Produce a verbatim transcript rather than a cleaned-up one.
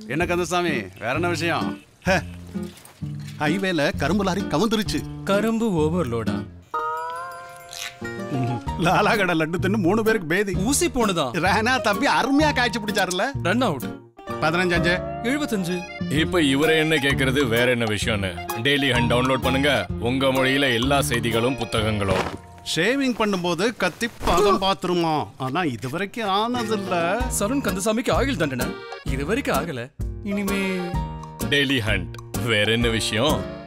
என்ன கந்தசாமி, வேற என்ன விஷயம்? ஹைவேல கரும்பு லாரி கவுந்துருச்சு. கரும்பு ஓவர்லோடா? லாலா கடை லட்டு தின்னு மூணு பேருக்கு பேதி. ஊசி போனதான். ராணா தம்பி அருமையா காய்ச்சி பிடிச்சாருல. Run out. பதினஞ்சு எழுபத்தஞ்சு. இப்ப இவரை என்ன கேக்குறது, வேற என்ன விஷயம்னு டெய்லி ஹண்ட் டவுன்லோட் பண்ணுங்க. உங்க மொழியில எல்லா செய்திகளும் புத்தகங்களும். ஷேவிங் பண்ணும்போது கத்தி பாதம் பாத்துருமா, ஆனா இது வரைக்கும் ஆனது இல்ல. சருண் கந்தசாமிக்கு ஆகில் தண்டனை இது வரைக்கும் ஆகல. இனிமே டெய்லி ஹண்ட் வேற என்ன விஷயம்?